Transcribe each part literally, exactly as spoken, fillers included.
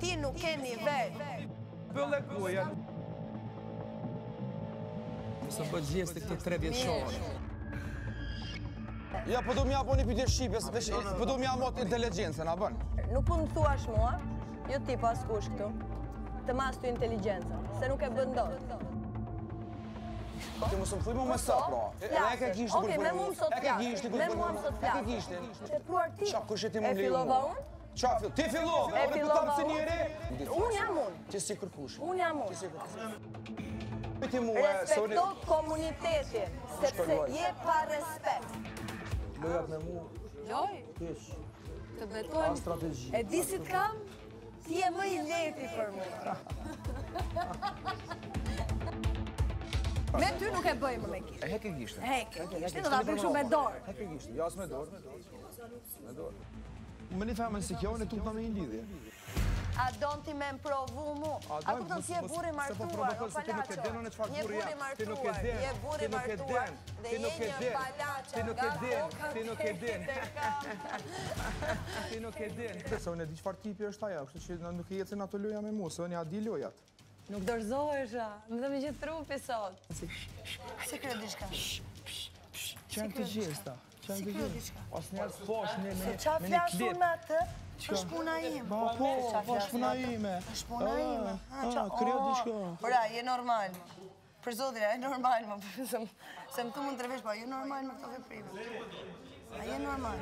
ti nuk ke nivel. Bëlle goja. Mësë bë gjeste këtë tre vjeqore. Ja, po du m'ja po një pytje Shqipës, po du m'ja mot inteligencën, a bën? Nuk po më thuash mua, jo ti pas kush këtu, të mas të inteligencën, se nuk e bëndot. Ti mësë më thuj mu me sa, pra. E ke gjishtë Okej, me mu më sot flasë. Me mu më sot flasë. E ke gjishtë. Që pruar ti. Qa, kush e ti E më liu? fillova unë? Qa fillova? Ti fillova? E fillova unë? Unë jam unë. Ti si kërkush? Unë jam unë. Respekto komunitetin, sepse je pa respekt. Lojat me mu. Loj? Kish. Të betojmë. A strategji. E di si t'kam? Ti e më i leti për mu. Me ty nuk e bëjmë me kishtë. E heke gjishtë. Heke gjishtë, do t'a bëjmë me dorë. Heke gjishtë, jas me dorë. Me dorë. Më një femën si kjo, në tukë me një lidhje. A don ti me më provu mu? A kupton si e buri martuar, o palacho? Je buri martuar, je buri martuar, dhe je një palacho, Ti nuk e din, ti nuk e din. Ti nuk e din. Se unë e di qëfar tipi është aja, kështu që nuk e jetën ato loja me mu, se unë ja di lojat. Nuk dorëzohesha, më dhe me gjithë trupi sot. Si kërë diçka? Qenë të gjesta. Si kërë diçka? Os njerës posh me një Qa flasë unë me atë? është puna ime. Ba po, është puna ime. është puna ime. Kryo diçka. Ora, je normal. Për zotin, je normal më. Se më tu mund të revesh, pa je normal me këto veprime. A je normal.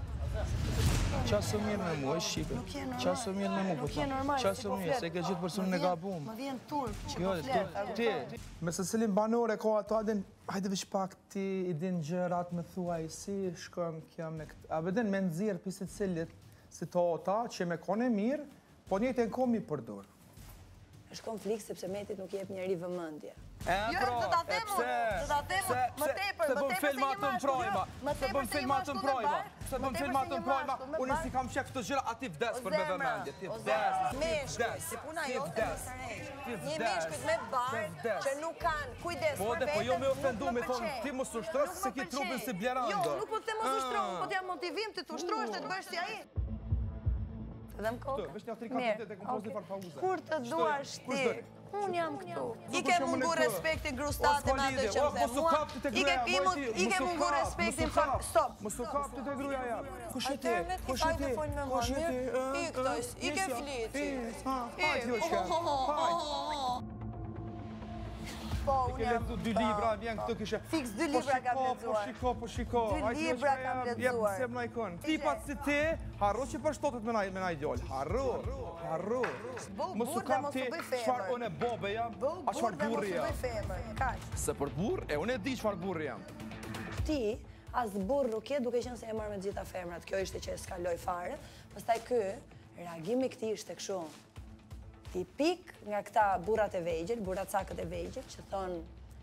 Qa së mirë me mu, e Shqipe. Qa së mirë me mu, Nuk je normal, qa së mirë, se ke gjithë personin e gabum. Më vjen turp që Jo, po flet. ti, me se cilin banore ka ato adin, hajde vish pak ti i din gjërat me thuaj, si shkëm kja me këtë. A vedin me nëzirë pisit cilit, si to ata, që me kone mirë, po njëtë e në komi përdor. është konflikt sepse metit nuk jep njeri vëmendje. E pro, e pse? Më tepër, më tepër se një mashkull. Se bëm filmat të mprojma, se bëm filmat të mprojma, unë si kam qek këtë gjëra, ati vdes për me vëmendje, ti vdes, Meshkujt, si puna jote në sërejsh. Një meshkujt me barë që nuk kanë kujdes për vetën. Po, po jo me ofendu, me thonë, ti më sushtrojsh se ki trupin si blerando. Jo, nuk po të më sushtrojsh, po të jam motivim të të ushtrojsh të të bësh si aji. Dhe më kokë? Vesh një atri kapitet e kompos një farë pauze. Kur të duash ti? Unë jam këtu. I ke mungu respektin grustate me atë që më dhe mua. I ke mungu respektin fakt. Stop. Më su kap të të gruja jam. Kush e ti? Kush e ti? Kush e ti? I këtojsh. I ke fliti. Hajt, Ljoqka. Hajt. Po, unë Ke letu dy libra, vjen këtu kishe... Fix dy libra kam ledzuar. Po shiko, po shiko. Dy libra kam ledzuar. Jep më ikon. Tipat si ti, harru që për shtotet me na idol. Harru, harru. Më su kam ti, qfar unë e bobe jam, a qfar burri jam. Se për burr, e unë e di qfar burri jam. Ti, as burr nuk je duke qenë se e marrë me gjitha femrat. Kjo ishte që e s'kaloj fare. Pastaj kë, reagimi këti ishte këshu. Tipik nga këta burat e vegjel, burat sakët e vegjel, që thonë,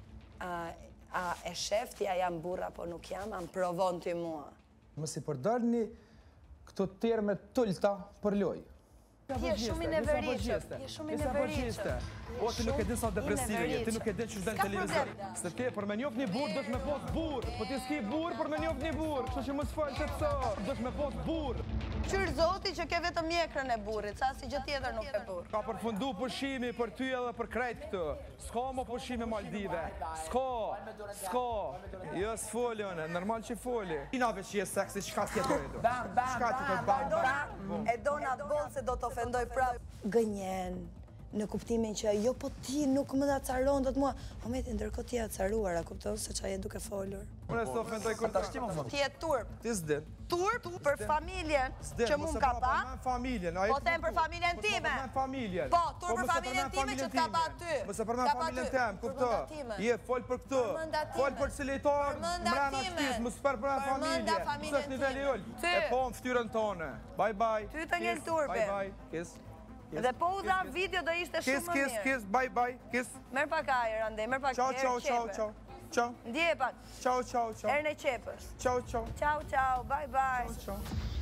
a e shefti, a jam burra, po nuk jam, a më provon ty mua. Më si përdërni këto terme tullta për loj. Ti e shumë i neveriqëm, je shumë i neveriqëm. O, ti nuk e din sa depresive je, ti nuk e din që shden televizor. Se ti, për me njof një burr, dësh me pos burr. Po ti s'ki burr, për me njof një burr. Kështu që më s'falë të të dësh me pos burr. Qyrë zoti që ke vetëm mjekrën e burrit, sa si gjë tjetër nuk e burr. Ka përfundu pushimi për ty edhe për krejt këtë. S'ka më pushimi Maldive. S'ka, s'ka. Jo s'foli une, normal që foli. Inave që je seksi, qka tjetër e do? Bam, bam, Qka tjetër, bam, bam. E do në atë bolë se do të ofendoj prapë. Gënjen, në kuptimin që jo po ti nuk më da caron do të mua. Momenti ndërko ti e caruar, a kupton se qa je duke folur. Unë e së ofendoj kur ta shtima më. Ti e turp. Ti s'din. Turp për familjen që mu më ka pa. Po tem për familjen time. Po, turp për familjen time që t'ka pa ty. Mëse përmen familjen tem, kupto. Je, fol për këtë. Fol për cilitor, mrena shtis, mësë për përmen familje. Mësë është nivelli ullë. E po më ftyrën tone. Bye bye. Ty të njën turpi. Bye bye. Kiss. Dhe po u dha video do ishte shumë më mirë. Kiss, kiss, kiss, bye bye, kiss. Merë pak ajer, ande, merë pak Ciao, ciao, ciao, ciao. Ciao. Ndje pak. Ciao, ciao, ciao. Erën e qepës. Ciao, ciao. Ciao, ciao, bye bye. Ciao, ciao.